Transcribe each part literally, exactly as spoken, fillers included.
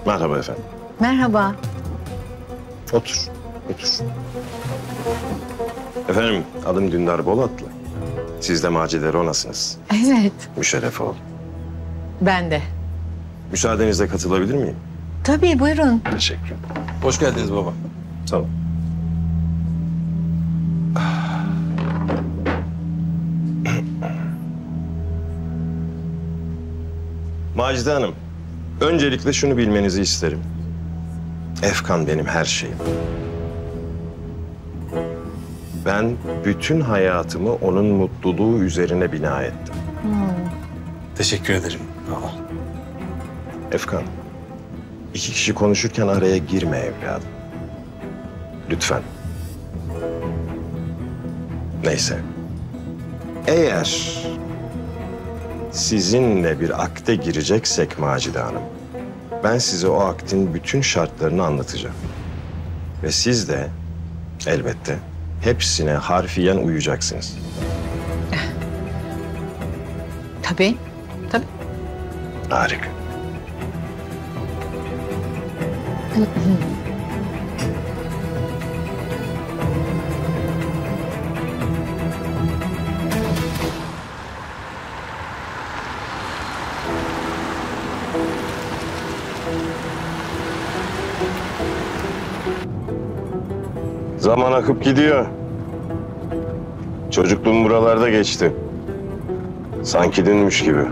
Merhaba efendim. Merhaba. Otur, otur. Efendim, adım Dündar Bolatlı. Siz de Macide Rona'sınız. Evet. Müşerref oldum. Ben de. Müsaadenizle katılabilir miyim? Tabii, buyurun. Teşekkür ederim. Hoş geldiniz baba. Tamam. Macide Hanım, öncelikle şunu bilmenizi isterim. Efkan benim her şeyim. Ben bütün hayatımı onun mutluluğu üzerine bina ettim. Hmm. Teşekkür ederim baba. Efkan, iki kişi konuşurken araya girme evladım. Lütfen. Neyse. Eğer sizinle bir akde gireceksek Macide Hanım, ben size o aktin bütün şartlarını anlatacağım. Ve siz de elbette hepsine harfiyen uyacaksınız. Tabii, tabii. Harika. Zaman akıp gidiyor. Çocukluğum buralarda geçti. Sanki dünmüş gibi.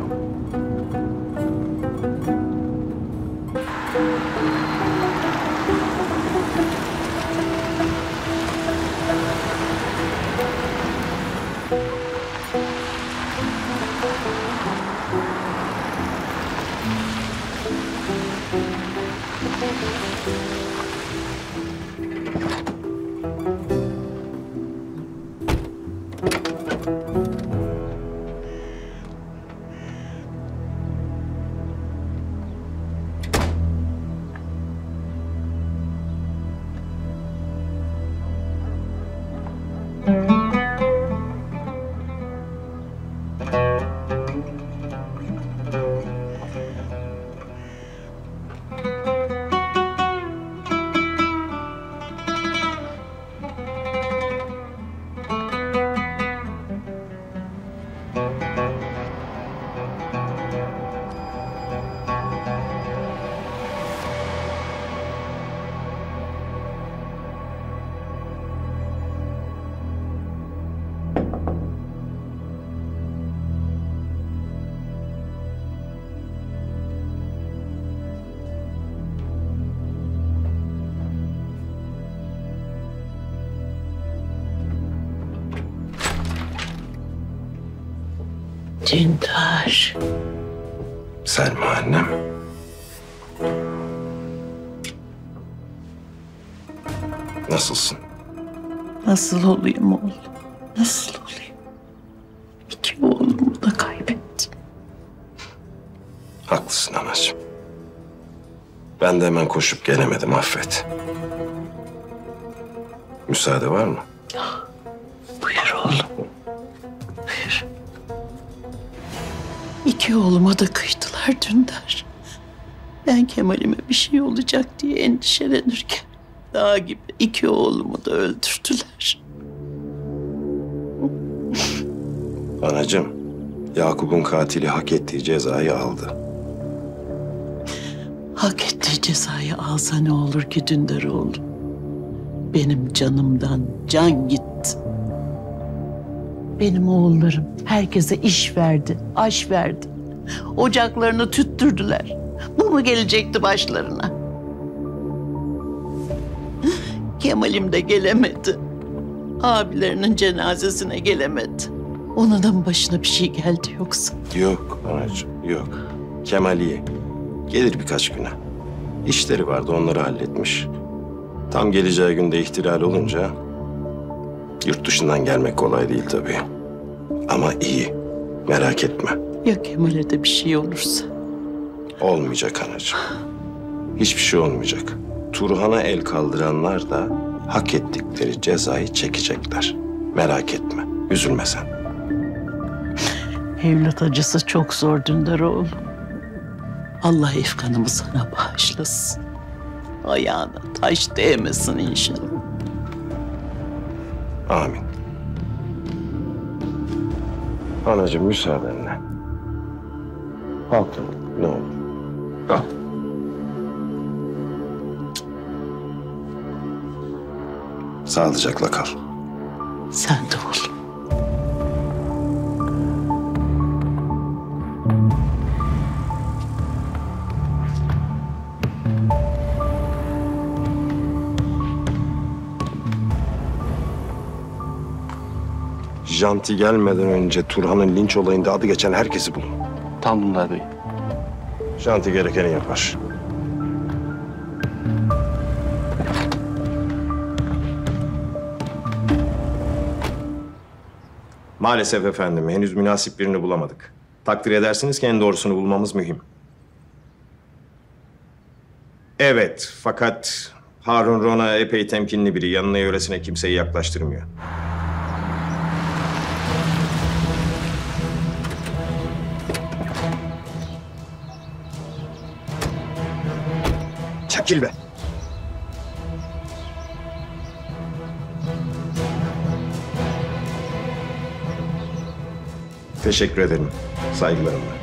Dündar. Selma annem. Nasılsın? Nasıl olayım oğlum? Nasıl olayım? İki oğlumu da kaybettim. Haklısın anacığım. Ben de hemen koşup gelemedim, affet. Müsaade var mı? Buyur oğlum. Buyur. İki oğluma da kıydılar Dündar. Ben Kemal'ime bir şey olacak diye endişelenirken dağ gibi iki oğlumu da öldürdüler. Anacığım, Yakup'un katili hak ettiği cezayı aldı. Hak ettiği cezayı alsa ne olur ki Dündar oğlum? Benim canımdan can gitti. Benim oğullarım herkese iş verdi, aş verdi. Ocaklarını tüttürdüler. Bu mu gelecekti başlarına? Kemal'im de gelemedi. Abilerinin cenazesine gelemedi. Onun da mı başına bir şey geldi yoksa? Yok anacığım, yok. Kemal iyi. Gelir birkaç güne. İşleri vardı, onları halletmiş. Tam geleceği günde ihtilal olunca yurt dışından gelmek kolay değil tabii. Ama iyi. Merak etme. Ya Kemal'e de bir şey olursa? Olmayacak anacığım. Hiçbir şey olmayacak. Turhan'a el kaldıranlar da hak ettikleri cezayı çekecekler. Merak etme. Üzülme sen. Evlat acısı çok zor Dündar oğlum. Allah Efkan'ımı sana bağışlasın. Ayağına taş değmesin inşallah. Amin. Anacığım müsaadenle. Kalkın ne olur. Kalk. Sağlıcakla kal. Sen de oğlum. Janti gelmeden önce Turhan'ın linç olayında adı geçen herkesi bulun. Tam bunlar bey. Janti gerekeni yapar. Maalesef efendim, henüz münasip birini bulamadık. Takdir edersiniz ki en doğrusunu bulmamız mühim. Evet, fakat Harun Rona epey temkinli biri. Yanına yöresine kimseyi yaklaştırmıyor. Çekil be. Teşekkür ederim. Saygılarımla.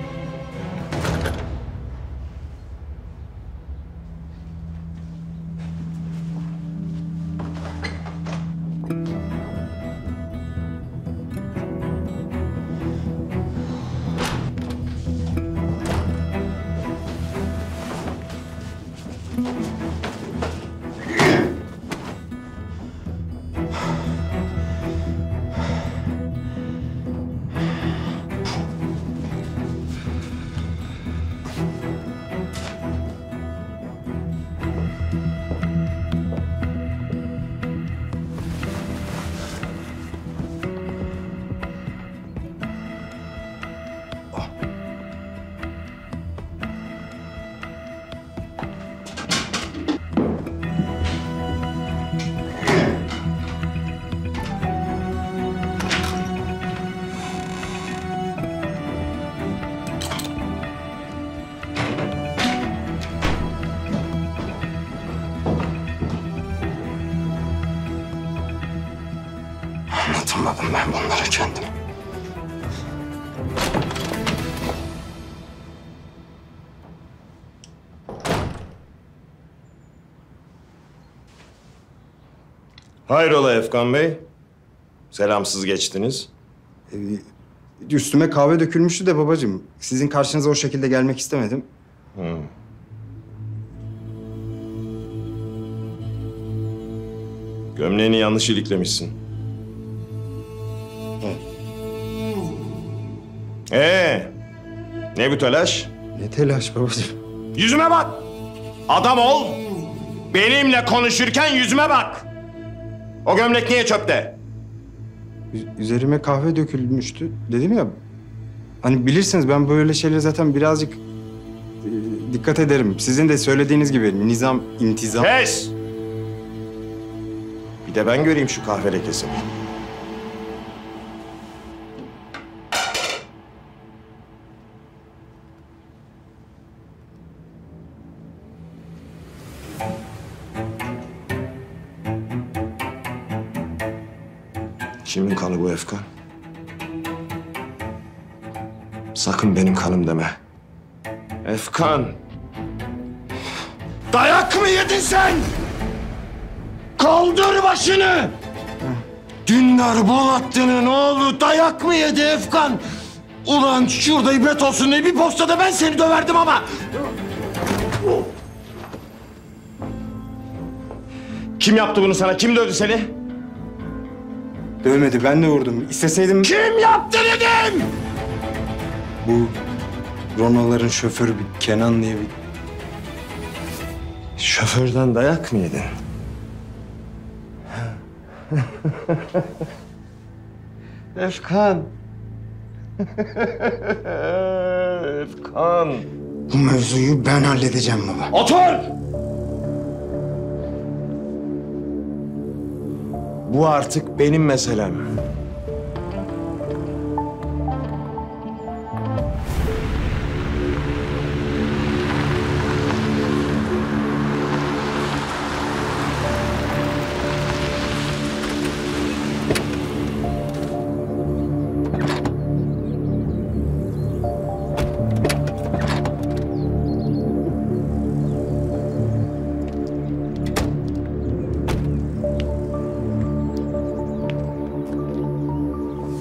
Anlatamadım ben bunlara kendim. Hayrola Efkan Bey? Selamsız geçtiniz. Ee, üstüme kahve dökülmüştü de babacığım. Sizin karşınıza o şekilde gelmek istemedim. Hı. Gömleğini yanlış iliklemişsin. Ee, ne bu telaş? Ne telaş babacığım? Yüzüme bak! Adam ol! Benimle konuşurken yüzüme bak! O gömlek niye çöpte? Ü- üzerime kahve dökülmüştü. Dedim ya. Hani bilirsiniz ben böyle şeylere zaten birazcık e, dikkat ederim. Sizin de söylediğiniz gibi nizam, intizam. Kes! Bir de ben göreyim şu kahve lekesini. Kimin kanı bu Efkan? Sakın benim kanım deme. Efkan! Dayak mı yedin sen? Kaldır başını! Dündar Bolatlı'nın oğlu dayak mı yedi Efkan? Ulan şurada ibret olsun diye bir postada ben seni döverdim ama... Kim yaptı bunu sana? Kim dövdü seni? Dövmedi, ben de vurdum. İsteseydim... Kim yaptı dedim! Bu Ronaların şoförü bir Kenan diye bir... Şoförden dayak mı yedin? Efkan. Efkan. Bu mevzuyu ben halledeceğim baba. Otur! Bu artık benim meselem.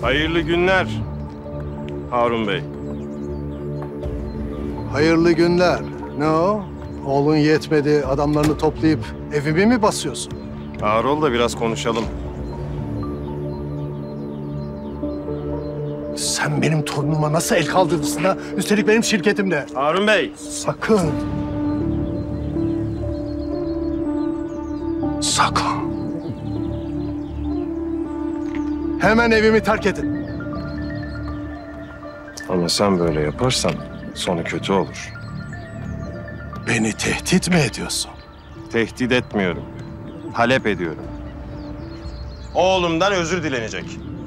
Hayırlı günler Harun Bey. Hayırlı günler. Ne o? Oğlun yetmedi, adamlarını toplayıp evimi mi basıyorsun? Ağır ol da biraz konuşalım. Sen benim torunuma nasıl el kaldırırsın ha? Üstelik benim şirketimde. Harun Bey. Sakın. Sakın. Hemen evimi terk edin. Ama sen böyle yaparsan sonu kötü olur. Beni tehdit mi ediyorsun? Tehdit etmiyorum. Talep ediyorum. Oğlumdan özür dilenecek.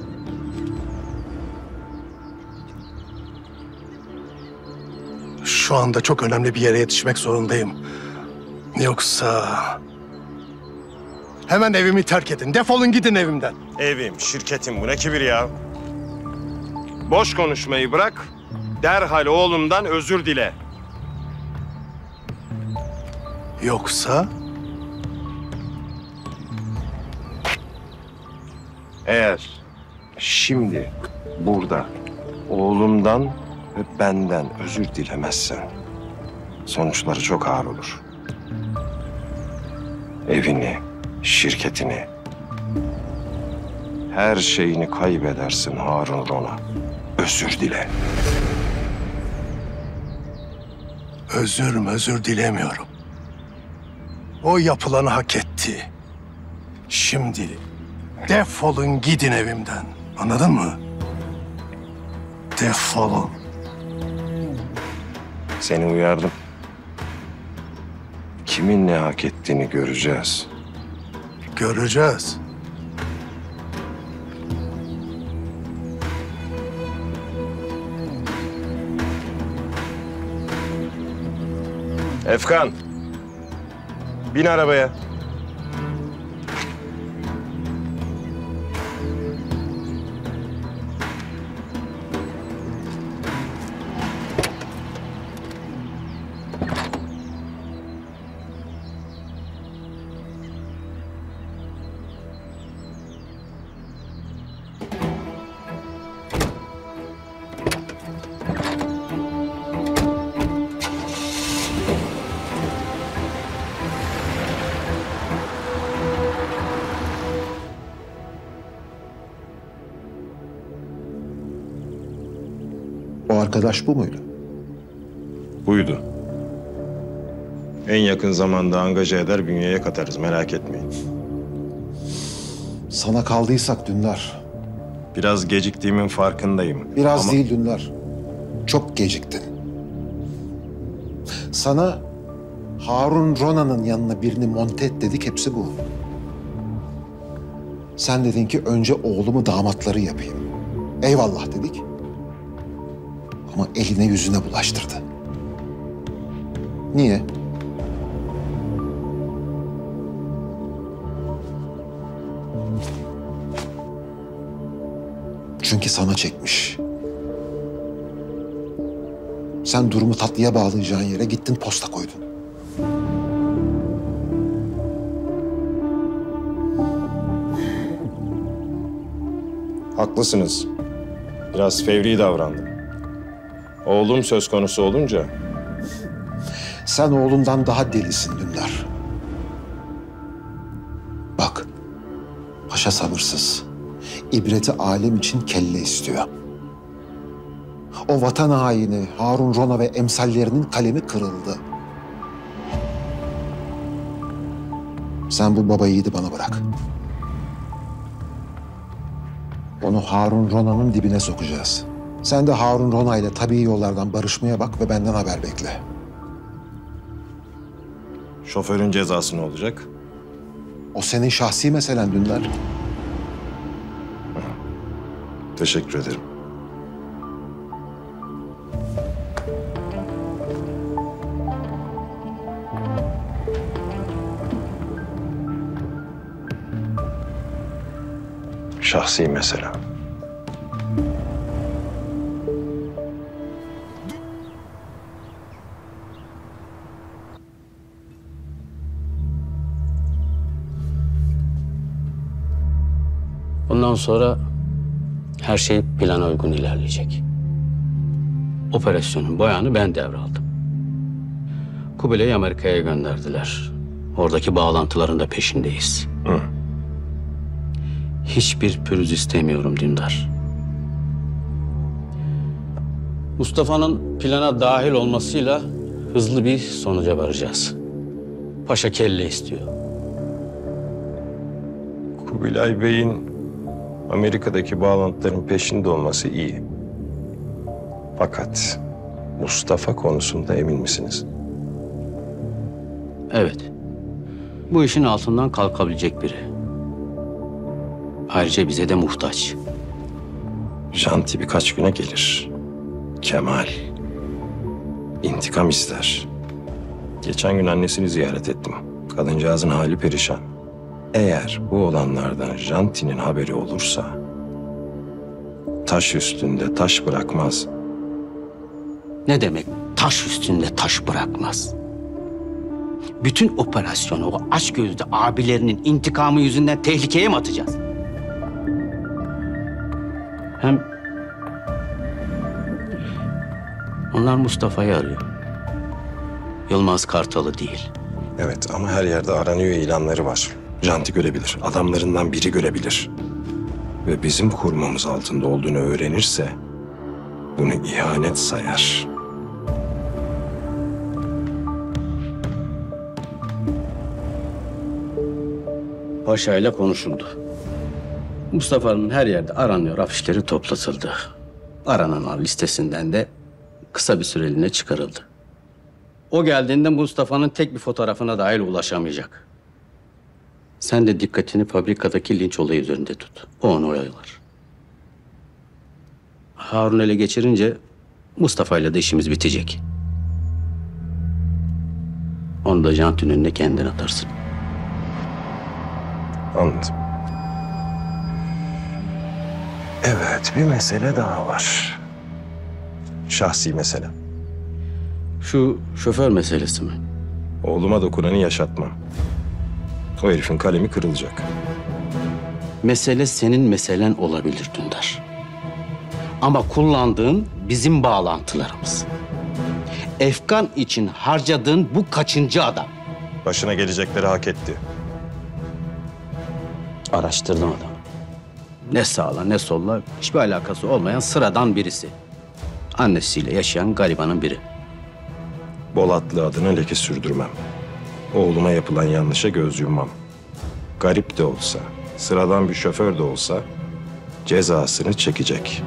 Şu anda çok önemli bir yere yetişmek zorundayım. Yoksa... Hemen evimi terk edin. Defolun gidin evimden. Evim, şirketim, bu ne kibir ya? Boş konuşmayı bırak, derhal oğlumdan özür dile. Yoksa... Eğer şimdi burada oğlumdan ve benden özür dilemezsen sonuçları çok ağır olur. Evini, şirketini, her şeyini kaybedersin Harun Rona. Özür dile. Özür özür dilemiyorum. O yapılanı hak etti. Şimdi defolun gidin evimden. Anladın mı? Defolun. Seni uyardım. Kimin ne hak ettiğini göreceğiz. Göreceğiz. Efkan, bin arabaya. O arkadaş bu muydu? Buydu. En yakın zamanda angaja eder, bünyeye katarız. Merak etmeyin. Sana kaldıysak Dündar. Biraz geciktiğimin farkındayım. Biraz Ama değil Dündar. Çok geciktin. Sana Harun Rona'nın yanına birini monte et dedik, hepsi bu. Sen dedin ki önce oğlumu damatları yapayım. Eyvallah dedik. Ama eline yüzüne bulaştırdı. Niye? Çünkü sana çekmiş. Sen durumu tatlıya bağlayacağın yere gittin posta koydun. haklısınız. Biraz fevri davrandım. Oğlum söz konusu olunca... Sen oğlundan daha delisin Dündar. Bak, paşa sabırsız. İbreti alem için kelle istiyor. O vatan haini Harun Rona ve emsallerinin kalemi kırıldı. Sen bu baba yiğidi bana bırak. Onu Harun Rona'nın dibine sokacağız. Sen de Harun Rona ile tabii yollardan barışmaya bak ve benden haber bekle. Şoförün cezası ne olacak? O senin şahsi meselen Dündar. Teşekkür ederim. Şahsi mesele. Bundan sonra Her şey plana uygun ilerleyecek. Operasyonun boyağını ben devraldım. Kubilay'ı Amerika'ya gönderdiler. Oradaki bağlantıların da peşindeyiz. Hı. Hiçbir pürüz istemiyorum Dündar. Mustafa'nın plana dahil olmasıyla hızlı bir sonuca varacağız. Paşa kelle istiyor. Kubilay Bey'in Amerika'daki bağlantıların peşinde olması iyi. Fakat Mustafa konusunda emin misiniz? Evet. Bu işin altından kalkabilecek biri. Ayrıca bize de muhtaç. Janti birkaç güne gelir. Kemal intikam ister. Geçen gün annesini ziyaret ettim. Kadıncağızın hali perişan. Eğer bu olanlardan Janti'nin haberi olursa taş üstünde taş bırakmaz. Ne demek taş üstünde taş bırakmaz? Bütün operasyonu o açgözlü abilerinin intikamı yüzünden tehlikeye mi atacağız? Hem onlar Mustafa'yı arıyor. Yılmaz Kartal'ı değil. Evet ama her yerde aranıyor ilanları var. Janti görebilir, adamlarından biri görebilir. Ve bizim kurmamız altında olduğunu öğrenirse bunu ihanet sayar. Paşa'yla konuşuldu. Mustafa'nın her yerde aranıyor afişleri toplatıldı. Arananlar listesinden de kısa bir süreliğine çıkarıldı. O geldiğinde Mustafa'nın tek bir fotoğrafına dahil ulaşamayacak. Sen de dikkatini fabrikadaki linç olayı üzerinde tut. O onu oyalar. Harun ele geçirince Mustafa'yla da işimiz bitecek. Onu da Janti'nin önüne kendin atarsın. Anladım. Evet, bir mesele daha var. Şahsi mesele. Şu şoför meselesi mi? Oğluma dokunanı yaşatmam. O herifin kalemi kırılacak. Mesele senin meselen olabilir Dündar. Ama kullandığın bizim bağlantılarımız. Efkan için harcadığın bu kaçıncı adam? Başına gelecekleri hak etti. Araştırdım adamı. Ne sağla ne solla hiçbir alakası olmayan sıradan birisi. Annesiyle yaşayan garibanın biri. Bolatlı adına leke sürdürmem. Oğluma yapılan yanlışa göz yummam. Garip de olsa, sıradan bir şoför de olsa cezasını çekecek.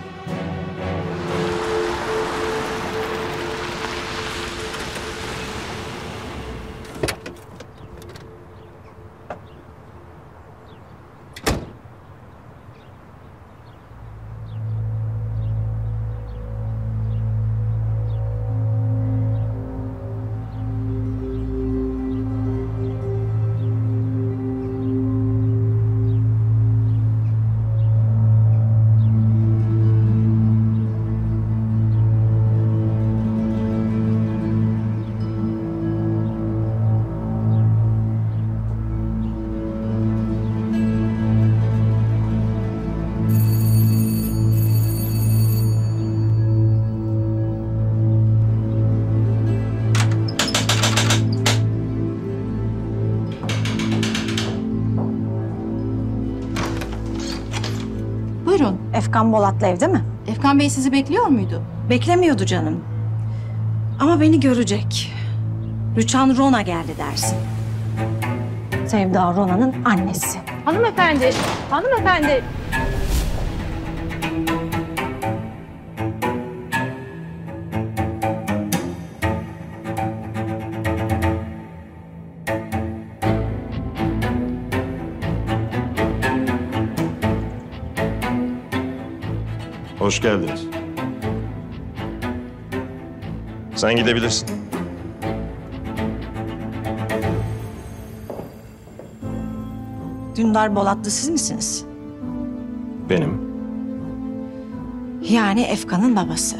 Buyurun. Efkan Bolatlı evde mi? Efkan Bey sizi bekliyor muydu? Beklemiyordu canım. Ama beni görecek. Rüçhan Rona geldi dersin. Sevda Rona'nın annesi. Hanımefendi, hanımefendi. Hoş geldiniz. Sen gidebilirsin. Dündar Bolatlı siz misiniz? Benim. Yani Efkan'ın babası.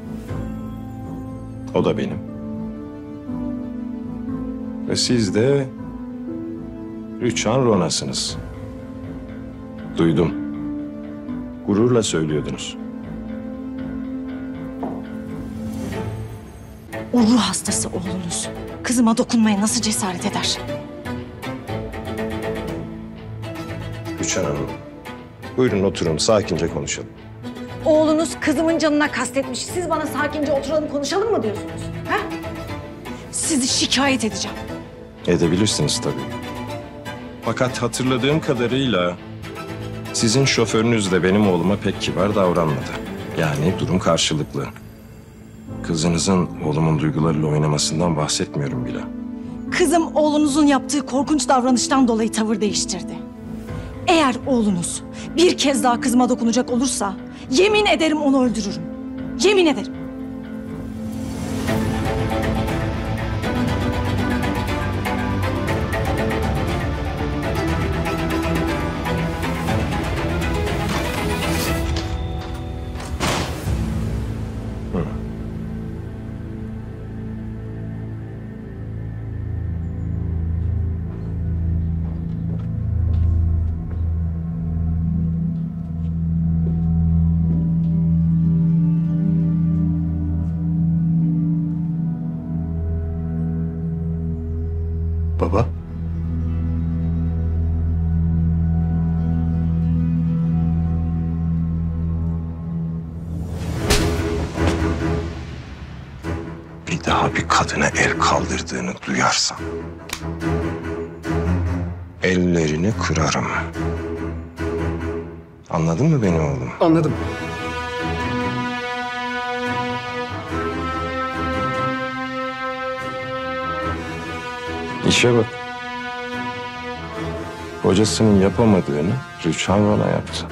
O da benim. Ve siz de Rüçhan Rona'sınız. Duydum. Gururla söylüyordunuz. O ruh hastası oğlunuz kızıma dokunmaya nasıl cesaret eder? Rüçhan Hanım, buyurun oturun, sakince konuşalım. Oğlunuz kızımın canına kastetmiş. Siz bana sakince oturalım konuşalım mı diyorsunuz? Ha? Sizi şikayet edeceğim. Edebilirsiniz tabii. Fakat hatırladığım kadarıyla sizin şoförünüz de benim oğluma pek kibar davranmadı. Yani durum karşılıklı. Kızınızın oğlumun duygularıyla oynamasından bahsetmiyorum bile. Kızım oğlunuzun yaptığı korkunç davranıştan dolayı tavır değiştirdi. Eğer oğlunuz bir kez daha kızıma dokunacak olursa yemin ederim onu öldürürüm. Yemin ederim. Baba. Bir daha bir kadına el kaldırdığını duyarsam ellerini kırarım. Anladın mı beni oğlum? Anladım. İşe bak. Kocasının yapamadığını Rüçhan Rona yaptı.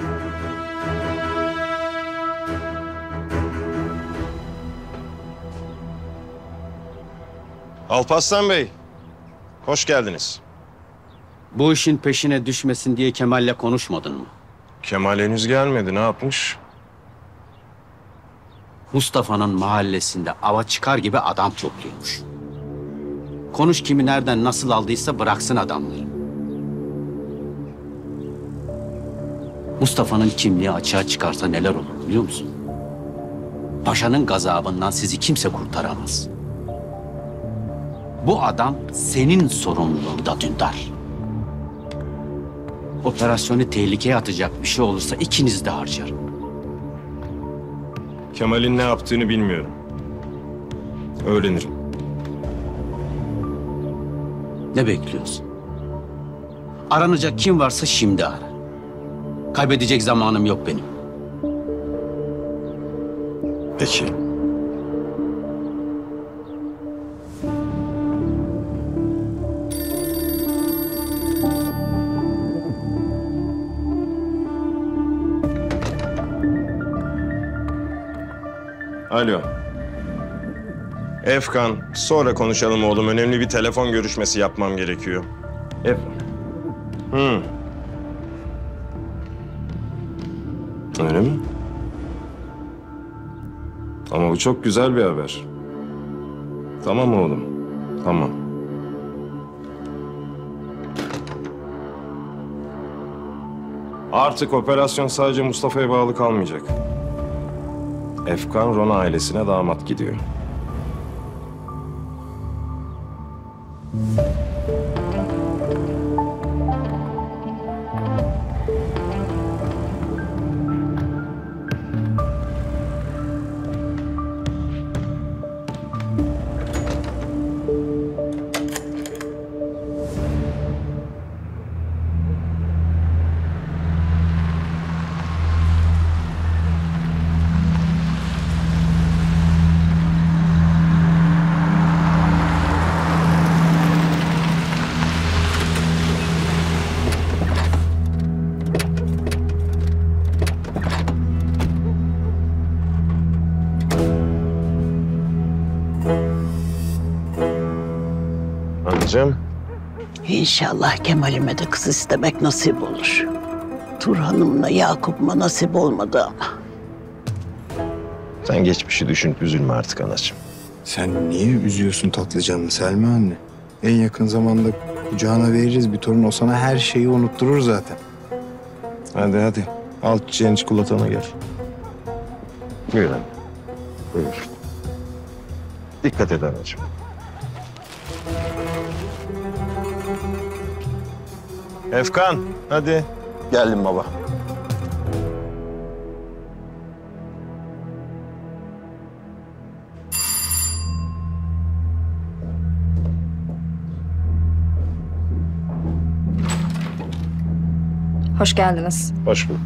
Alparslan Bey, hoş geldiniz. Bu işin peşine düşmesin diye Kemal'le konuşmadın mı? Kemal henüz gelmedi, ne yapmış? Mustafa'nın mahallesinde ava çıkar gibi adam topluyormuş. Konuş kimi nereden nasıl aldıysa bıraksın adamları. Mustafa'nın kimliği açığa çıkarsa neler olur biliyor musun? Paşa'nın gazabından sizi kimse kurtaramaz. Bu adam senin sorumluluğunda Dündar. Operasyonu tehlikeye atacak bir şey olursa ikiniz de harcarım. Kemal'in ne yaptığını bilmiyorum. Öğrenirim. Ne bekliyorsun? Aranacak kim varsa şimdi ara. Kaybedecek zamanım yok benim. Peki. Alo. Efkan, sonra konuşalım oğlum. Önemli bir telefon görüşmesi yapmam gerekiyor. Ef... Hı. Öyle mi? Ama bu çok güzel bir haber. Tamam oğlum, tamam. Artık operasyon sadece Mustafa'ya bağlı kalmayacak. Efkan Rona ailesine damat gidiyor. Anacığım. İnşallah Kemal'ime de kız istemek nasip olur. Turhan'ımla Yakup'uma nasip olmadı ama. Sen geçmişi düşünüp üzülme artık anacığım. Sen niye üzüyorsun tatlı canını Selma anne? En yakın zamanda kucağına veririz bir torun, o sana her şeyi unutturur zaten. Hadi hadi. Al çiçeğini çikolatana gel. Buyur anne. Buyur. Dikkat et anneciğim. Efkan, hadi. Geldim baba. Hoş geldiniz. Hoş bulduk.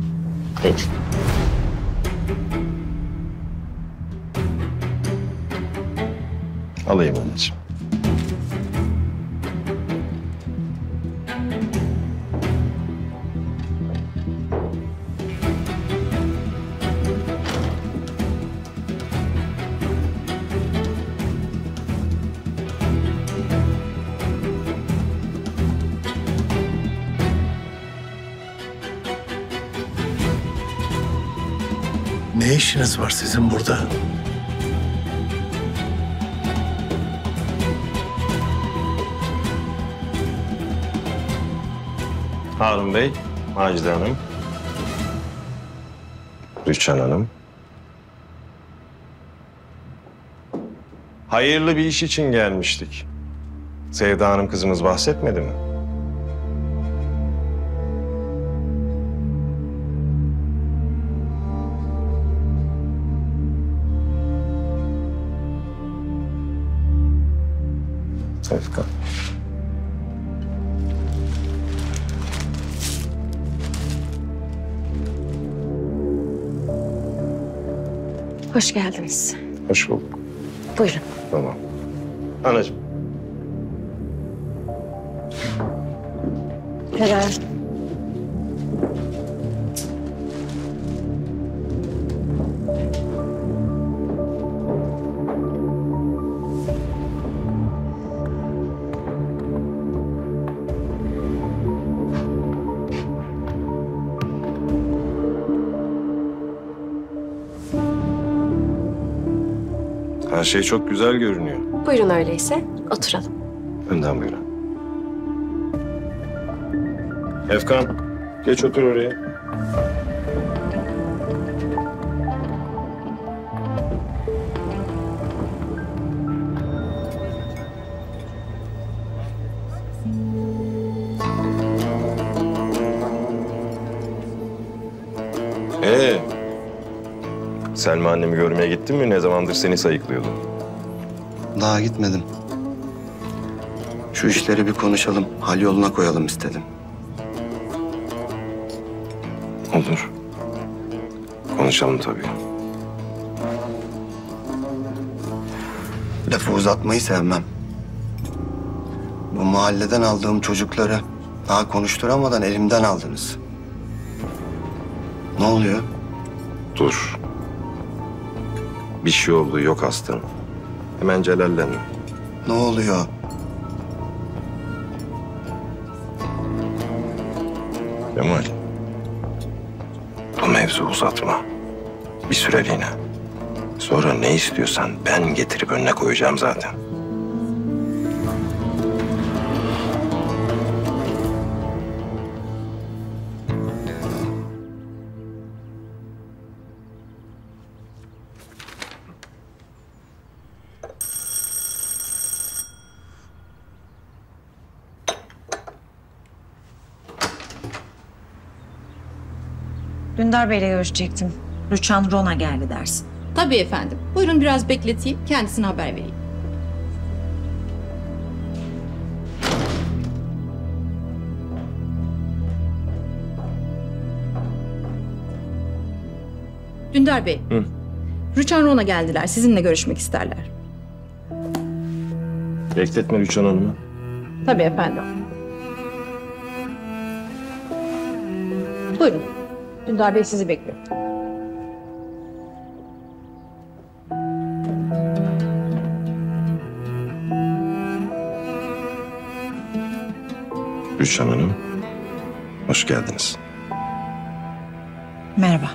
Alayım anneciğim. Ne işiniz var sizin burada? Harun Bey, Macide Hanım. Rüçhan Hanım. Hayırlı bir iş için gelmiştik. Sevda Hanım kızımız bahsetmedi mi? Efkan. Hoş geldiniz. Hoş bulduk. Buyurun. Tamam. Anacığım. Helal. Her şey çok güzel görünüyor. Buyurun öyleyse. Oturalım. Önden buyurun. Efkan, geç otur oraya. Ee, Selma annemi görmeye gittin mi? Ne zamandır seni sayıklıyordu. Daha gitmedim. Şu işleri bir konuşalım, hal yoluna koyalım istedim. Olur. Konuşalım tabii. Lafı uzatmayı sevmem. Bu mahalleden aldığım çocukları daha konuşturamadan elimden aldınız. Ne oluyor? Dur. Bir şey oldu, yok aslanım. Hemen celallenme. Ne oluyor? Kemal. Bu mevzu uzatma. Bir süreliğine. Sonra ne istiyorsan ben getirip önüne koyacağım zaten. Dündar Bey'le görüşecektim. Rüçhan Rona geldi dersin. Tabii efendim. Buyurun biraz bekleteyim. Kendisine haber vereyim. Dündar Bey. Hı. Rüçhan Rona geldiler. Sizinle görüşmek isterler. Bekletme Rüçhan Hanım'ı. Tabii efendim. Buyurun. Dündar Bey sizi bekliyor. Rüçhan Hanım, hoş geldiniz. Merhaba.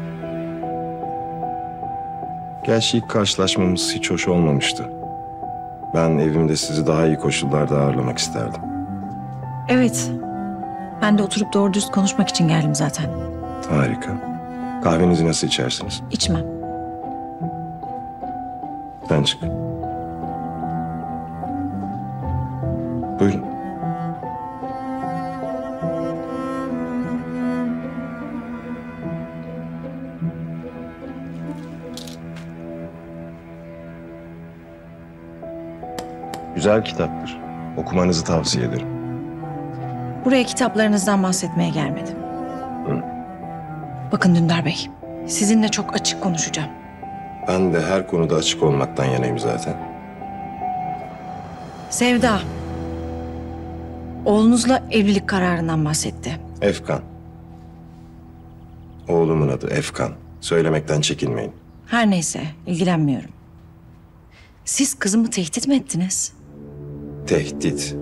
Gerçi ilk karşılaşmamız hiç hoş olmamıştı. Ben evimde sizi daha iyi koşullarda ağırlamak isterdim. Evet. Ben de oturup doğru dürüst konuşmak için geldim zaten. Harika. Kahvenizi nasıl içersiniz? İçmem. Ben çık. Buyurun. Güzel kitaptır. Okumanızı tavsiye ederim. Buraya kitaplarınızdan bahsetmeye gelmedim. Hı. Bakın Dündar Bey, sizinle çok açık konuşacağım. Ben de her konuda açık olmaktan yanayım zaten. Sevda, oğlunuzla evlilik kararından bahsetti. Efkan. Oğlumun adı Efkan. Söylemekten çekinmeyin. Her neyse, ilgilenmiyorum. Siz kızımı tehdit mi ettiniz? Tehdit.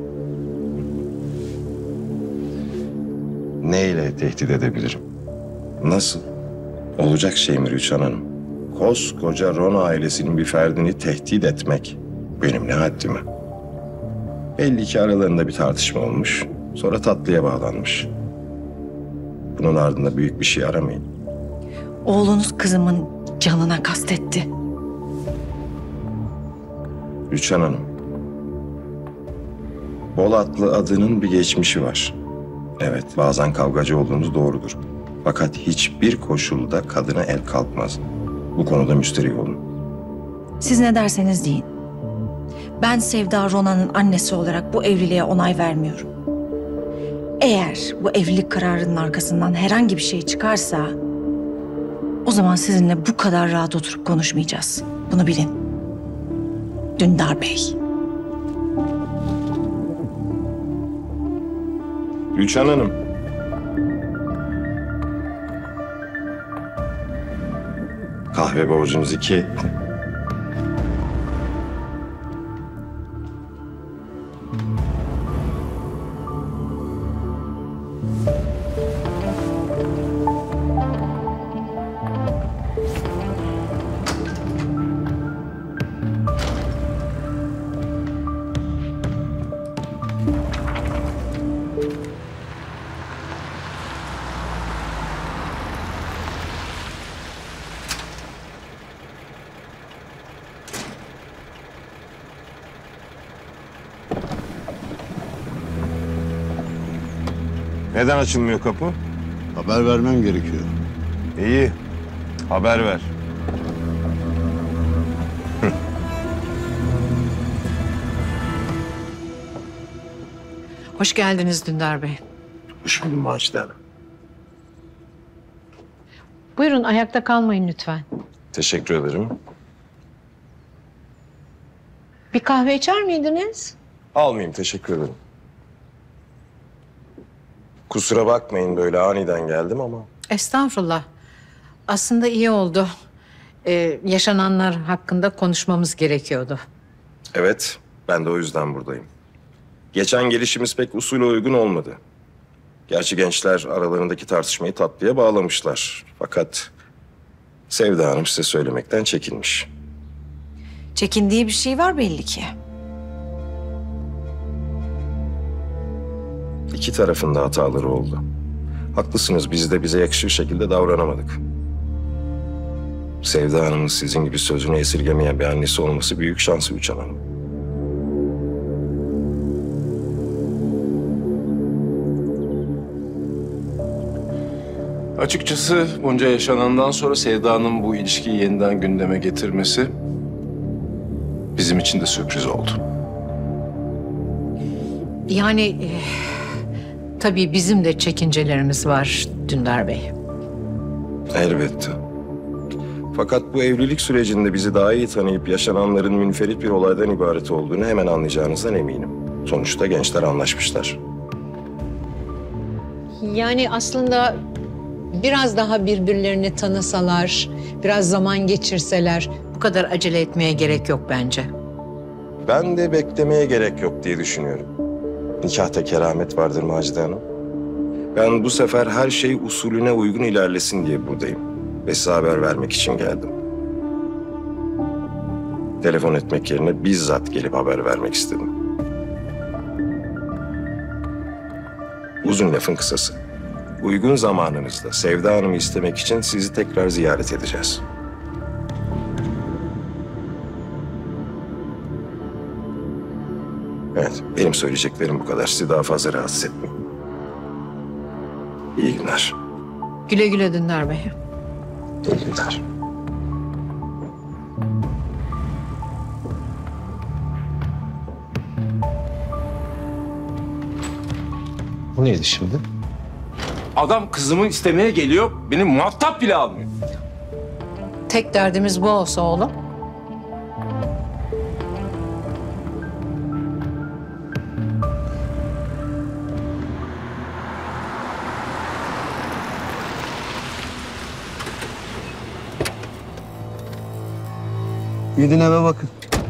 Neyle tehdit edebilirim? Nasıl? Olacak şey mi Rüçhan Hanım? Koskoca Rona ailesinin bir ferdini tehdit etmek benim ne haddime? Belli ki aralarında bir tartışma olmuş. Sonra tatlıya bağlanmış. Bunun ardında büyük bir şey aramayın. Oğlunuz kızımın canına kastetti. Rüçhan Hanım. Bolatlı adının bir geçmişi var. Evet, bazen kavgacı olduğunuz doğrudur. Fakat hiçbir koşulda kadına el kalkmaz. Bu konuda müsterih olun. Siz ne derseniz deyin. Ben Sevda Rona'nın annesi olarak bu evliliğe onay vermiyorum. Eğer bu evlilik kararının arkasından herhangi bir şey çıkarsa... o zaman sizinle bu kadar rahat oturup konuşmayacağız. Bunu bilin. Dündar Bey. Rüçhan Hanım. Kahve borcunuz iki etti. Neden açılmıyor kapı? Haber vermem gerekiyor. İyi. Haber ver. Hoş geldiniz Dündar Bey. Hoş buldum Macide Hanım. Buyurun ayakta kalmayın lütfen. Teşekkür ederim. Bir kahve içer miydiniz? Almayayım, teşekkür ederim. Kusura bakmayın böyle aniden geldim ama... Estağfurullah. Aslında iyi oldu. Ee, yaşananlar hakkında konuşmamız gerekiyordu. Evet, ben de o yüzden buradayım. Geçen gelişimiz pek usule uygun olmadı. Gerçi gençler aralarındaki tartışmayı tatlıya bağlamışlar. Fakat Sevda Hanım size söylemekten çekinmiş. Çekindiği bir şey var belli ki. İki tarafın da hataları oldu. Haklısınız, biz de bize yakışır şekilde davranamadık. Sevda Hanım'ın sizin gibi sözünü esirgemeyen bir annesi olması büyük şansı Rüçhan Hanım. Açıkçası bunca yaşanandan sonra Sevda'nın bu ilişkiyi yeniden gündeme getirmesi bizim için de sürpriz oldu. Yani e, tabii bizim de çekincelerimiz var Dündar Bey. Elbette. Fakat bu evlilik sürecinde bizi daha iyi tanıyıp yaşananların münferit bir olaydan ibaret olduğunu hemen anlayacağınızdan eminim. Sonuçta gençler anlaşmışlar. Yani aslında biraz daha birbirlerini tanısalar, biraz zaman geçirseler bu kadar acele etmeye gerek yok bence. Ben de beklemeye gerek yok diye düşünüyorum. Nikahta keramet vardır Macide Hanım. Ben bu sefer her şey usulüne uygun ilerlesin diye buradayım. Ve size haber vermek için geldim. Telefon etmek yerine bizzat gelip haber vermek istedim. Uzun lafın kısası. Uygun zamanınızda Sevda Hanım'ı istemek için sizi tekrar ziyaret edeceğiz. Evet, benim söyleyeceklerim bu kadar. Sizi daha fazla rahatsız etmeyeyim. İyi günler. Güle güle Dündar Bey. İyi günler. Bu neydi şimdi? Adam kızımı istemeye geliyor, beni muhatap bile almıyor. Tek derdimiz bu olsa oğlum. Gidin eve bakın.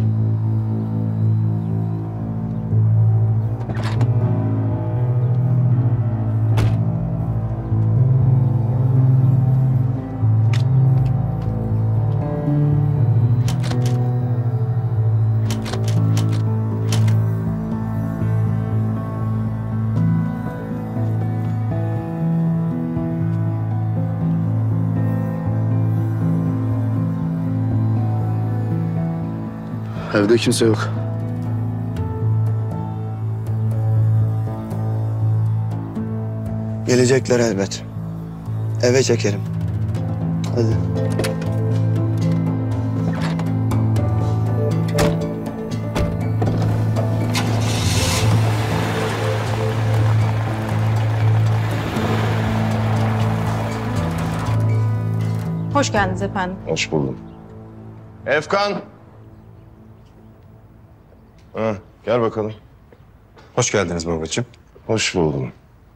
Evde kimse yok. Gelecekler elbet. Eve çekerim. Hadi. Hoş geldiniz efendim. Hoş buldum. Efkan. Ha, gel bakalım. Hoş geldiniz babacığım. Hoş buldum.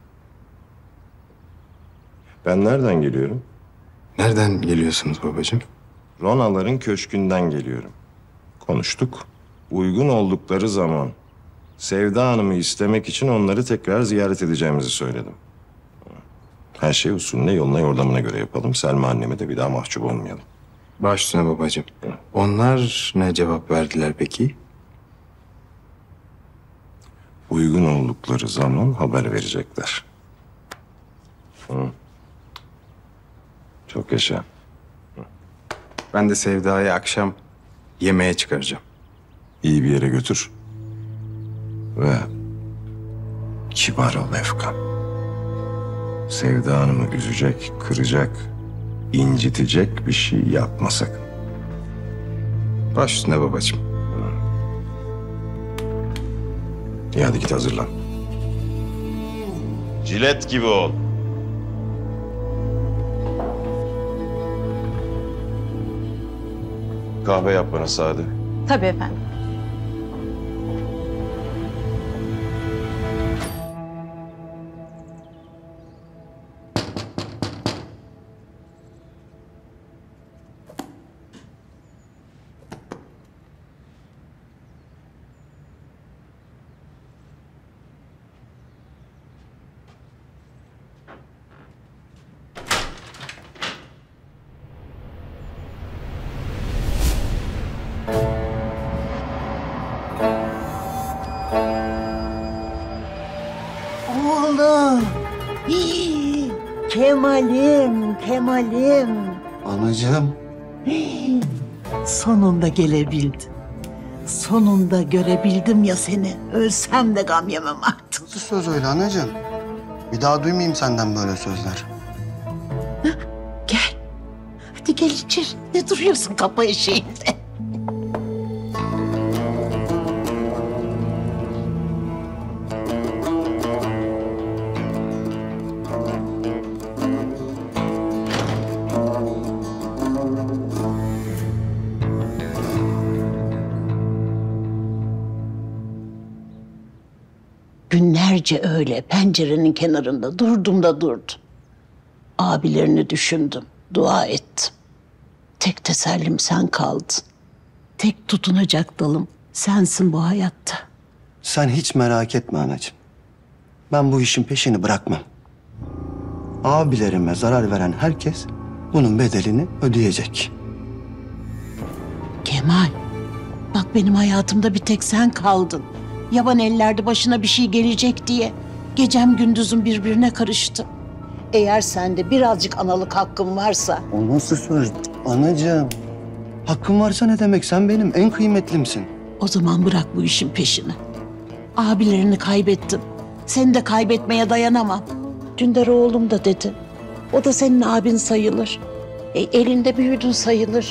Ben nereden geliyorum? Nereden geliyorsunuz babacığım? Ronaların köşkünden geliyorum. Konuştuk. Uygun oldukları zaman Sevda Hanım'ı istemek için onları tekrar ziyaret edeceğimizi söyledim. Her şey usulüne, yoluna, yordamına göre yapalım. Selma anneme de bir daha mahcup olmayalım. Baş üstüne babacığım. Onlar ne cevap verdiler peki? Uygun oldukları zaman haber verecekler. Hı. Çok yaşa. Ben de Sevda'yı akşam yemeğe çıkaracağım. İyi bir yere götür. Ve kibar ol Efkan. Sevda Hanım'ı üzecek, kıracak, incitecek bir şey yapma sakın. Baş üstüne babacığım. İyi hadi git hazırlan. Cilet gibi ol. Kahve yap bana Sade. Tabii efendim. Oğlum. Hii, Kemal'im, Kemal'im. Anacığım. Hii, sonunda gelebildin. Sonunda görebildim ya seni. Ölsem de gam yemem artık. Nasıl söz öyle anacığım? Bir daha duymayayım senden böyle sözler. Gel. Hadi gel içeri. Ne duruyorsun kapı eşiğinde? Günlerce öyle pencerenin kenarında durdum da durdum. Abilerini düşündüm, dua ettim. Tek tesellim sen kaldın. Tek tutunacak dalım sensin bu hayatta. Sen hiç merak etme anacığım. Ben bu işin peşini bırakmam. Abilerime zarar veren herkes bunun bedelini ödeyecek. Kemal, bak benim hayatımda bir tek sen kaldın. Yaban ellerde başına bir şey gelecek diye gecem gündüzüm birbirine karıştı. Eğer sende birazcık analık hakkın varsa O nasıl söz? Anacığım. Hakkın varsa ne demek? Sen benim en kıymetlimsin. o zaman bırak bu işin peşini. Abilerini kaybettim. Seni de kaybetmeye dayanamam. Dündar oğlum da dedi. O da senin abin sayılır. E, elinde büyüdün sayılır.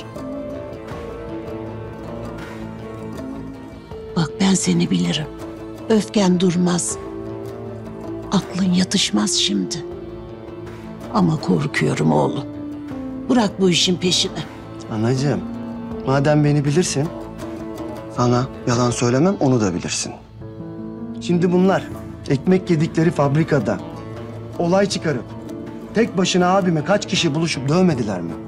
Bak ben seni bilirim. Öfken durmaz. Aklın yatışmaz şimdi. Ama korkuyorum oğlum. Bırak bu işin peşini. Anacığım, madem beni bilirsin, sana yalan söylemem, onu da bilirsin. Şimdi bunlar ekmek yedikleri fabrikada olay çıkarıp tek başına abime kaç kişi buluşup dövmediler mi?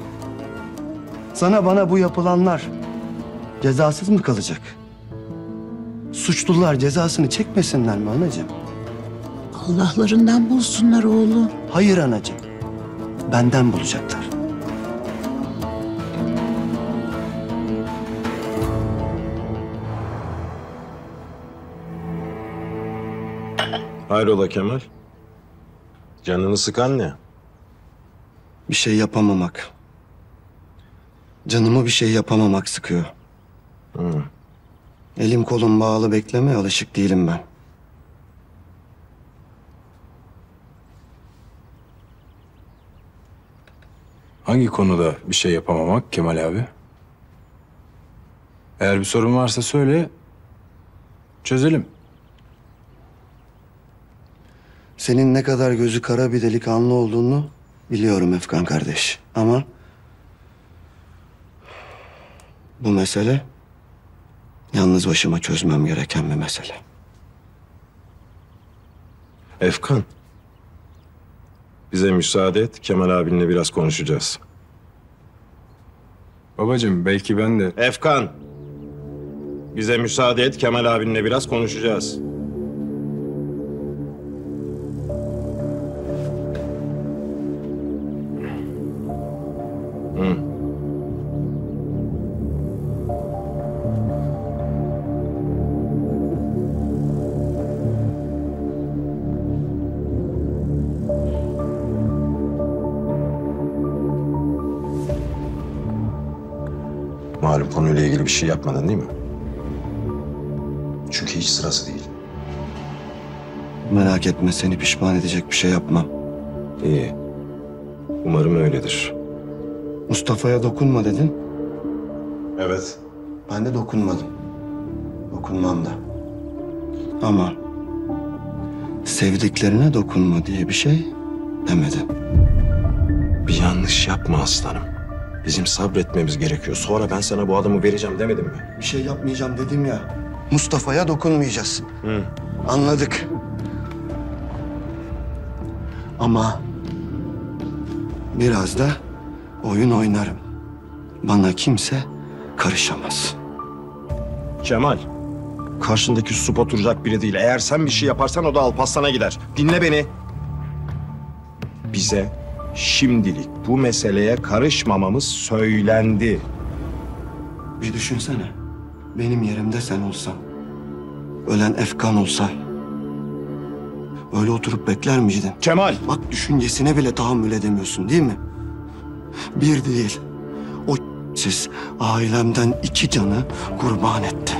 Sana bana bu yapılanlar cezasız mı kalacak? Suçlular cezasını çekmesinler mi anacığım? Allah'larından bulsunlar oğlum. Hayır anacığım, benden bulacaklar. Hayrola Kemal? Canını sıkan ne? Bir şey yapamamak. Canımı bir şey yapamamak sıkıyor. Hı. Elim kolum bağlı beklemeye alışık değilim ben. Hangi konuda bir şey yapamamak Kemal abi? Eğer bir sorun varsa söyle, çözelim. Senin ne kadar gözü kara bir delikanlı olduğunu biliyorum Efkan kardeş. Ama bu mesele yalnız başıma çözmem gereken bir mesele. Efkan. Bize müsaade et. Kemal abinle biraz konuşacağız. Babacığım belki ben de... Efkan. Bize müsaade et. Kemal abinle biraz konuşacağız. Hı. Malum konuyla ilgili bir şey yapmadın değil mi? Çünkü hiç sırası değil. Merak etme, seni pişman edecek bir şey yapmam. İyi. Umarım öyledir. Mustafa'ya dokunma dedin. Evet. Ben de dokunmadım. Dokunmam da. Ama sevdiklerine dokunma diye bir şey demedim. Bir yanlış yapma aslanım. Bizim sabretmemiz gerekiyor. Sonra ben sana bu adamı vereceğim demedim mi? Bir şey yapmayacağım dedim ya. Mustafa'ya dokunmayacağız. Hı. Anladık. Ama biraz da oyun oynarım. Bana kimse karışamaz. Kemal. Karşındaki susup oturacak biri değil. Eğer sen bir şey yaparsan o da Alparslan'a gider. Dinle beni. Bize şimdilik bu meseleye karışmamamız söylendi. Bir düşünsene. Benim yerimde sen olsan. Ölen Efkan olsa. Öyle oturup bekler miydin? Kemal. Bak düşüncesine bile tahammül edemiyorsun değil mi? Bir değil. O siz ailemden iki canı kurban etti.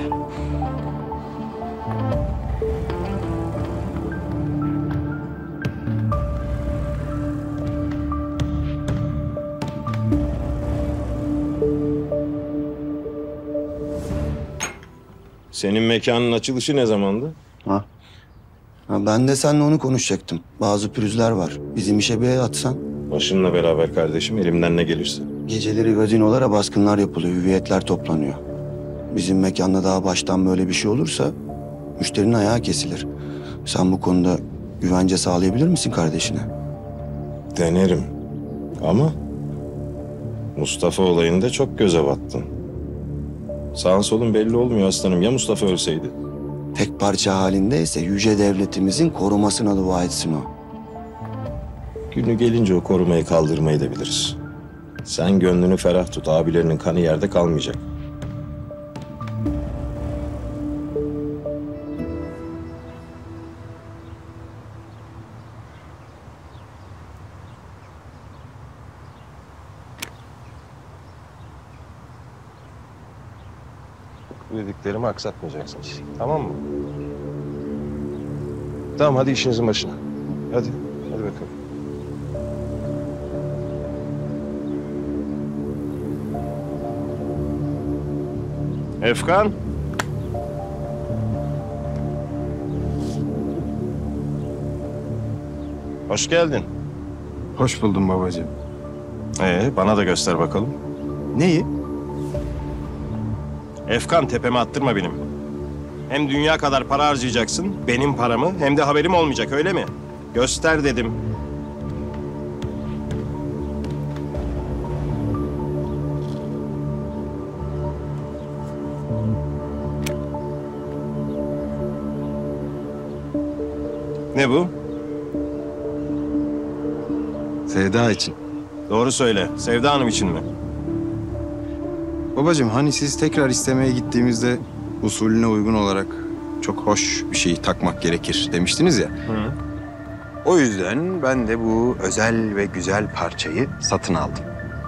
Senin mekanın açılışı ne zamandı? Ha? Ha, ben de seninle onu konuşacaktım. Bazı pürüzler var. Bizim işe bir el atsan. Başımla beraber kardeşim, elimden ne gelirse. Geceleri gazinolara baskınlar yapılıyor, hüviyetler toplanıyor. Bizim mekanda daha baştan böyle bir şey olursa müşterinin ayağı kesilir. Sen bu konuda güvence sağlayabilir misin kardeşine? Denerim. Ama Mustafa olayında çok göze battın. Sağın solun belli olmuyor aslanım. Ya Mustafa ölseydi? Tek parça halindeyse yüce devletimizin korumasına dua etsin o. Günü gelince o korumayı kaldırmayı da biliriz. Sen gönlünü ferah tut. Abilerinin kanı yerde kalmayacak. Bu dediklerimi aksatmayacaksınız. Tamam mı? Tamam, hadi işinizin başına. Hadi, hadi bakalım. Efkan. Hoş geldin. Hoş buldum babacığım. Ee, bana da göster bakalım. Neyi? Efkan, tepeme attırma benim. Hem dünya kadar para harcayacaksın, benim paramı, hem de haberim olmayacak, öyle mi? Göster dedim. Ne bu? Sevda için. Doğru söyle. Sevda Hanım için mi? Babacığım hani siz tekrar istemeye gittiğimizde usulüne uygun olarak çok hoş bir şey takmak gerekir demiştiniz ya. Hı. O yüzden ben de bu özel ve güzel parçayı satın aldım.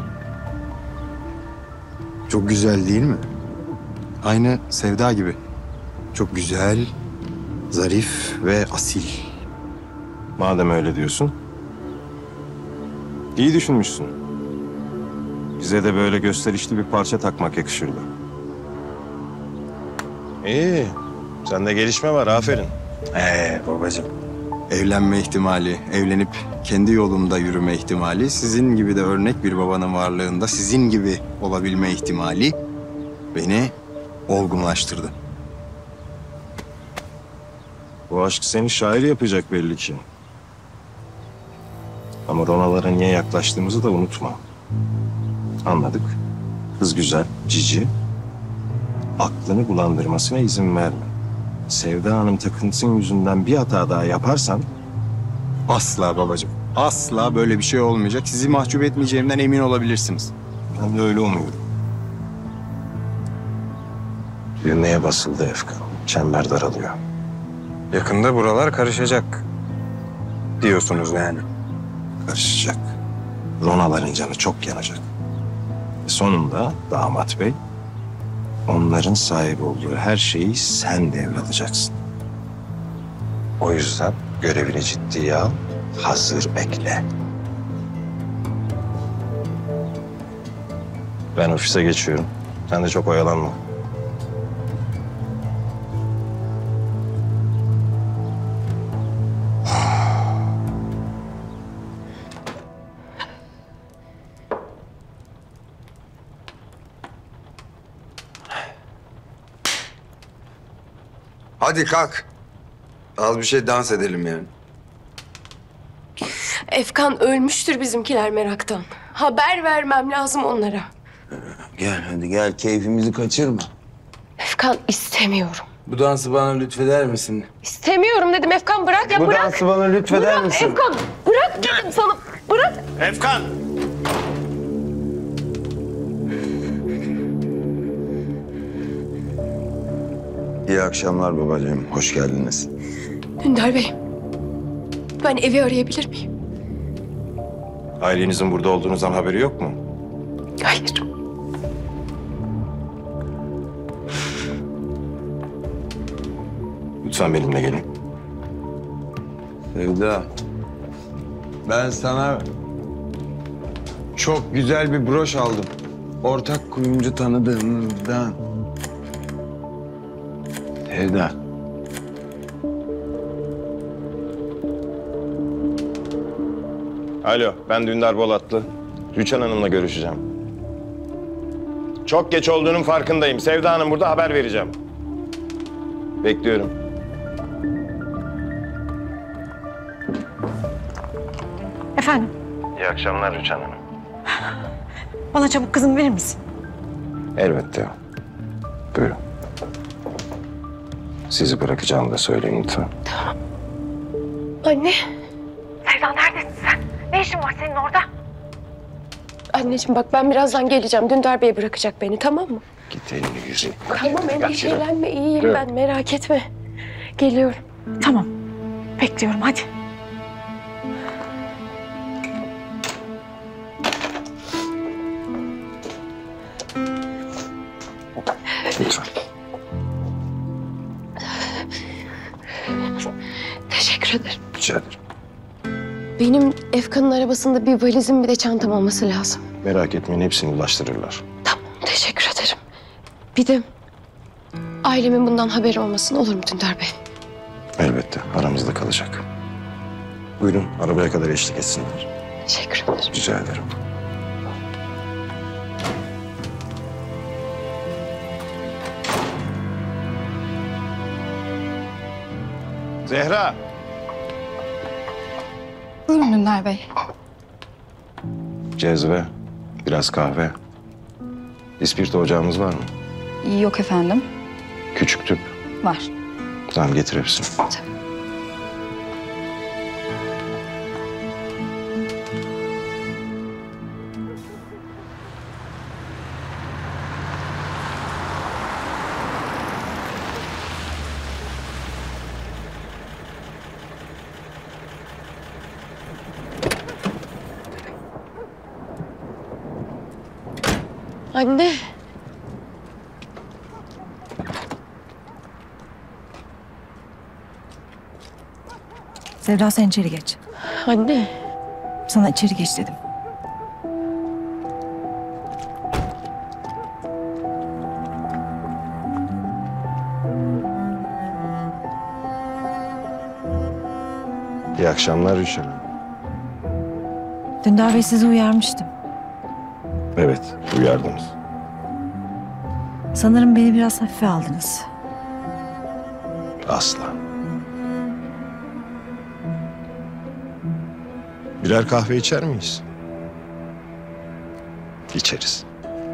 Çok güzel değil mi? Aynı Sevda gibi. Çok güzel, zarif ve asil. Madem öyle diyorsun. İyi düşünmüşsün. Bize de böyle gösterişli bir parça takmak yakışırdı. İyi. Sende gelişme var, aferin. Ee babacığım. Evlenme ihtimali, evlenip kendi yolumda yürüme ihtimali, sizin gibi de örnek bir babanın varlığında sizin gibi olabilme ihtimali beni olgunlaştırdı. Bu aşk seni şair yapacak belli ki. Ama Ronalara niye yaklaştığımızı da unutma. Anladık. Kız güzel, cici. Aklını bulandırmasına izin verme. Sevda Hanım takıntısının yüzünden bir hata daha yaparsan... Asla babacığım. Asla böyle bir şey olmayacak. Sizi mahcup etmeyeceğimden emin olabilirsiniz. Ben de öyle umuyorum. Düğmeye basıldı Efkan. Çember daralıyor. Yakında buralar karışacak diyorsunuz yani. Karışacak. Ronaların canı çok yanacak. Sonunda damat bey, onların sahip olduğu her şeyi sen devralacaksın. O yüzden görevini ciddiye al, hazır bekle. Ben ofise geçiyorum. Sen de çok oyalanma. Hadi kalk. Az bir şey dans edelim yani. Efkan ölmüştür bizimkiler meraktan. Haber vermem lazım onlara. Gel hadi gel, keyfimizi kaçırma. Efkan istemiyorum. Bu dansı bana lütfeder misin? İstemiyorum dedim Efkan, bırak ya Bu bırak. dansı bana lütfeder bırak, misin? Efkan bırak dedim sana, bırak. Efkan! İyi akşamlar babacığım, hoş geldiniz. Dündar Bey, ben evi arayabilir miyim? Ailenizin burada olduğunuzdan haberi yok mu? Hayır. Lütfen benimle gelin. Sevda, ben sana çok güzel bir broş aldım. Ortak kuyumcu tanıdığımızdan. Sevda. Alo, ben Dündar Bolatlı. Rüçhan Hanım'la görüşeceğim. Çok geç olduğunun farkındayım. Sevda Hanım burada, haber vereceğim. Bekliyorum. Efendim, İyi akşamlar Rüçhan Hanım. bana çabuk kızımı verir misin? Elbette. Buyurun. Sizi bırakacağımı da söyleyin lütfen. Anne. Sevda neredesin sen? Ne işin var senin orada? Anneciğim bak, ben birazdan geleceğim. Dündar Bey bırakacak beni, tamam mı? Git elini yüzünü. Tamam, endişelenme, iyiyim Yürü. ben, merak etme. Geliyorum. Tamam, bekliyorum hadi. Lütfen. Teşekkür ederim. Rica ederim. Benim Efkan'ın arabasında bir valizim bir de çantam olması lazım. Merak etmeyin, hepsini ulaştırırlar. Teşekkür ederim. Bir de ailemin bundan haberi olmasın, olur mu Dündar Bey? Elbette aramızda kalacak. Buyurun, arabaya kadar eşlik etsinler. Teşekkür ederim. Rica ederim. Zehra. Buyurun Dündar Bey. Cezve, biraz kahve. İspirto ocağımız var mı? Yok efendim. Küçük tüp. Var. Tamam, getir hepsini. Anne. Sevda sen içeri geç. Anne. Sana içeri geç dedim. İyi akşamlar Rüşen. Dündar Bey sizi uyarmıştım. Evet, uyardınız. Sanırım beni biraz hafife aldınız. Asla. Birer kahve içer miyiz? İçeriz.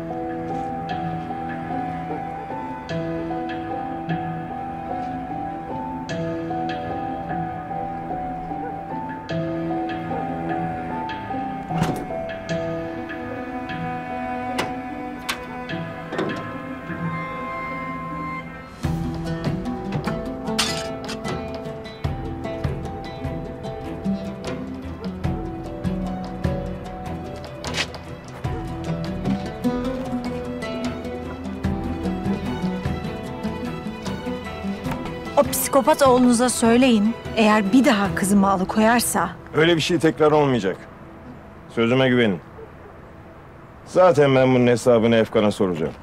O psikopat oğlunuza söyleyin. Eğer bir daha kızımı alıkoyarsa... Öyle bir şey tekrar olmayacak. Sözüme güvenin. Zaten ben bunun hesabını Efkan'a soracağım.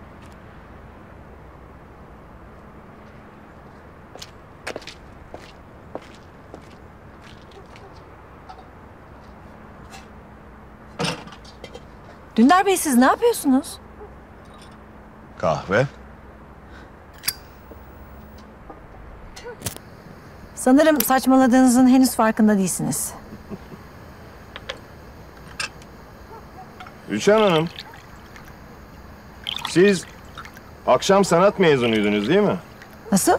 Dündar Bey siz ne yapıyorsunuz? Kahve. Sanırım saçmaladığınızın henüz farkında değilsiniz. Rüçhan Hanım. Siz akşam sanat mezunuydunuz değil mi? Nasıl?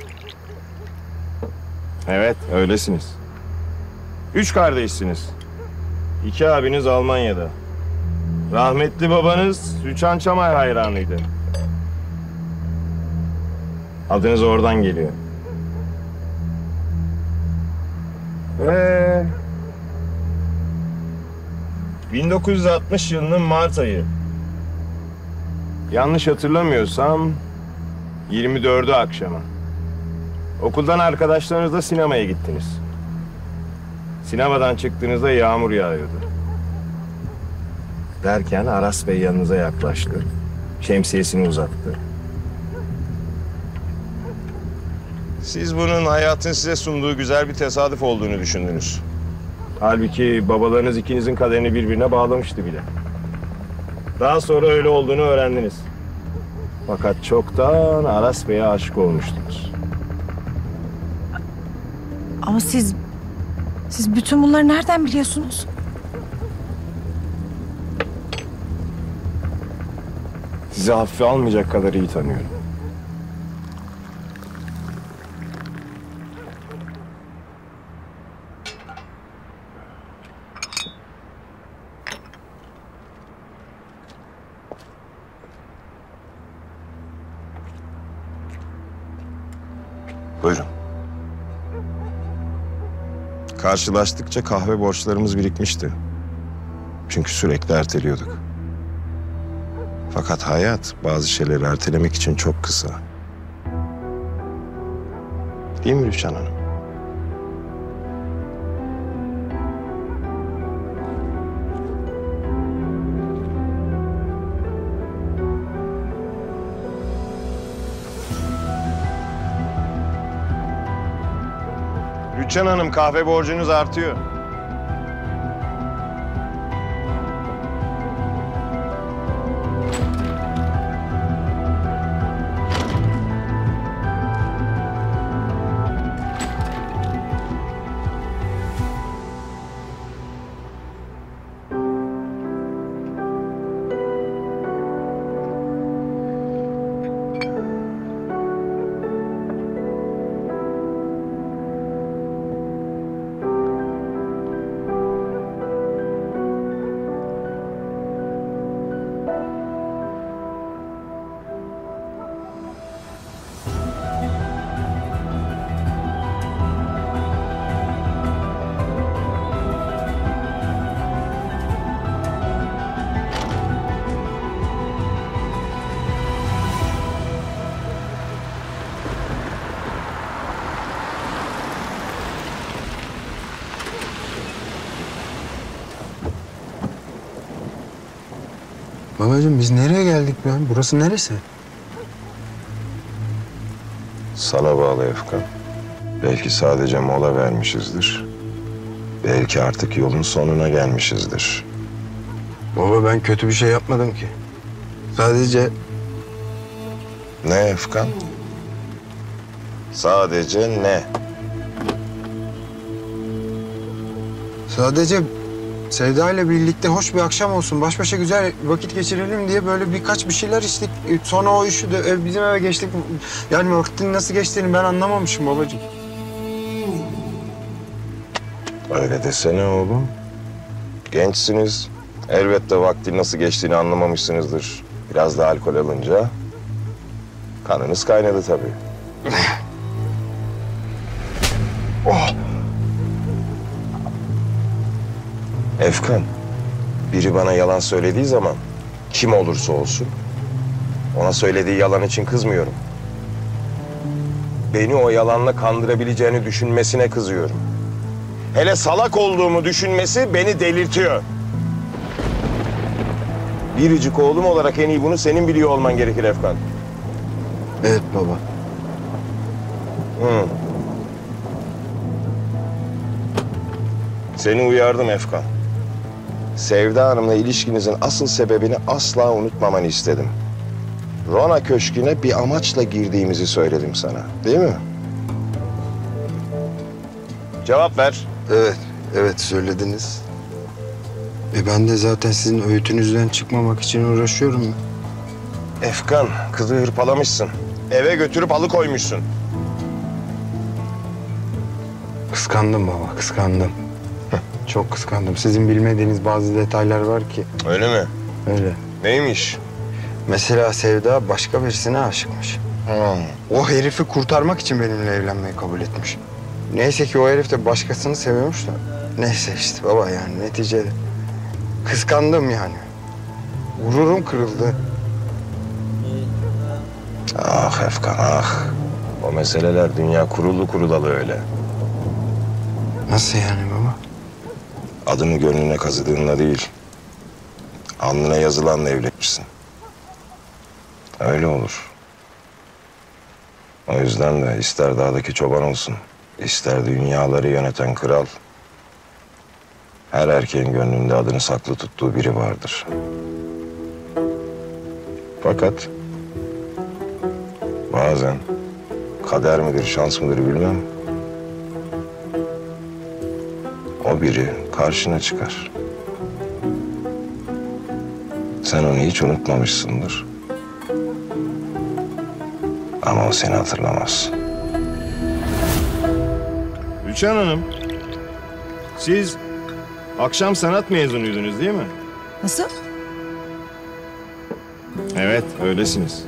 Evet, öylesiniz. Üç kardeşsiniz. İki abiniz Almanya'da. Rahmetli babanız Rüçhan Çamay hayranıydı. Adınız oradan geliyor. Ve bin dokuz yüz altmış yılının Mart ayı. Yanlış hatırlamıyorsam yirmi dördü akşama. Okuldan arkadaşlarınızla sinemaya gittiniz. Sinemadan çıktığınızda yağmur yağıyordu. Derken Aras Bey yanınıza yaklaştı. Şemsiyesini uzattı. Siz bunun hayatın size sunduğu güzel bir tesadüf olduğunu düşündünüz. Halbuki babalarınız ikinizin kaderini birbirine bağlamıştı bile. Daha sonra öyle olduğunu öğrendiniz. Fakat çoktan Aras Bey'e aşık olmuştunuz. Ama siz... Siz bütün bunları nereden biliyorsunuz? Sizi hafife almayacak kadar iyi tanıyorum. Buyurun. Karşılaştıkça kahve borçlarımız birikmişti. Çünkü sürekli erteliyorduk. Fakat hayat bazı şeyleri ertelemek için çok kısa. Değil mi Rüçhan Hanım? Rüçhan Hanım, kahve borcunuz artıyor. Babacığım biz nereye geldik ya? Burası neresi? Sana bağlı Efkan. Belki sadece mola vermişizdir. Belki artık yolun sonuna gelmişizdir. Baba ben kötü bir şey yapmadım ki. Sadece... Ne Efkan? Sadece ne? Sadece Sevda ile birlikte hoş bir akşam olsun, baş başa güzel vakit geçirelim diye böyle birkaç bir şeyler içtik. Sonra o üşüdü, ev, bizim eve geçtik. Yani vaktin nasıl geçtiğini ben anlamamışım babacığım. Öyle desene oğlum. Gençsiniz. Elbette vaktin nasıl geçtiğini anlamamışsınızdır. Biraz da alkol alınca kanınız kaynadı tabii. Oh! Efkan, biri bana yalan söylediği zaman kim olursa olsun ona söylediği yalan için kızmıyorum. Beni o yalanla kandırabileceğini düşünmesine kızıyorum. Hele salak olduğumu düşünmesi beni delirtiyor. Biricik oğlum olarak en iyi bunu senin biliyor olman gerekir Efkan. Evet baba. Hı. Seni uyardım Efkan. Sevda Hanım'la ilişkinizin asıl sebebini asla unutmamanı istedim. Rona Köşkü'ne bir amaçla girdiğimizi söyledim sana, değil mi? Cevap ver. Evet, evet söylediniz. E ben de zaten sizin öğütünüzden çıkmamak için uğraşıyorum. Efkan, kızı hırpalamışsın. Eve götürüp alıkoymuşsun. Kıskandım baba, kıskandım. Çok kıskandım. Sizin bilmediğiniz bazı detaylar var ki. Öyle mi? Öyle. Neymiş? Mesela Sevda başka birisine aşıkmış. Hmm. O herifi kurtarmak için benimle evlenmeyi kabul etmiş. Neyse ki o herif de başkasını seviyormuş da. Neyse işte baba yani neticede. Kıskandım yani. Gururum kırıldı. Ah Efkan ah. O meseleler dünya kurulu kurulalı öyle. Nasıl yani baba? Adını gönlüne kazıdığınla değil, alnına yazılanla evlenirsin. Öyle olur. O yüzden de ister dağdaki çoban olsun, ister dünyaları yöneten kral, her erkeğin gönlünde adını saklı tuttuğu biri vardır. Fakat bazen kader midir, şans mıdır bilmem, o biri karşına çıkar. Sen onu hiç unutmamışsındır. Ama o seni hatırlamaz. Rüçhan Hanım, siz akşam sanat mezunuydunuz değil mi? Nasıl? Evet, öylesiniz.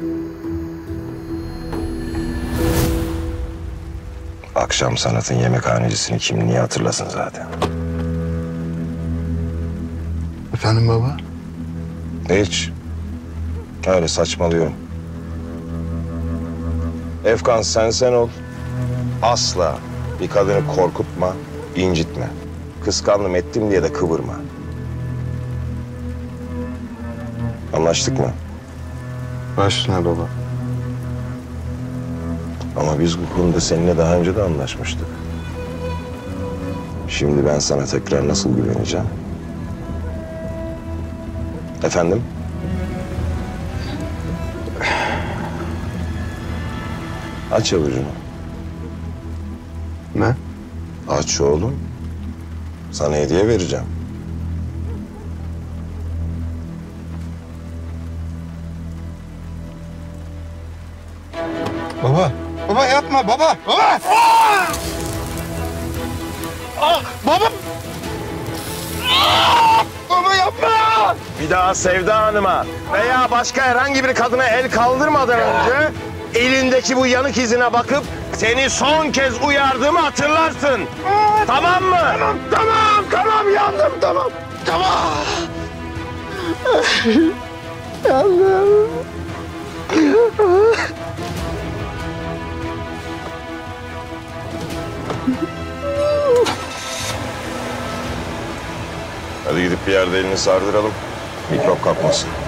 Akşam sanatın yemekhanecisini kim niye hatırlasın zaten? Efendim baba? Hiç. Öyle saçmalıyorum. Efkan sen sen ol. Asla bir kadını korkutma, incitme. Kıskandım ettim diye de kıvırma. Anlaştık mı? Başına baba. Ama biz bu konuda seninle daha önce de anlaşmıştık. Şimdi ben sana tekrar nasıl güveneceğim? Efendim? Aç avucunu. Ne? Aç oğlum. Sana hediye vereceğim. Baba. Baba yapma baba. Baba. Ah! Ah, baba. Ah! Baba yapma. Bir daha Sevda Hanım'a veya başka herhangi bir kadına el kaldırmadan önce elindeki bu yanık izine bakıp seni son kez uyardığımı hatırlarsın. Tamam mı? Tamam, tamam, tamam yandım tamam. Tamam. Yandım. Hadi gidip bir yerde elini sardıralım. Mikrop kapmasın.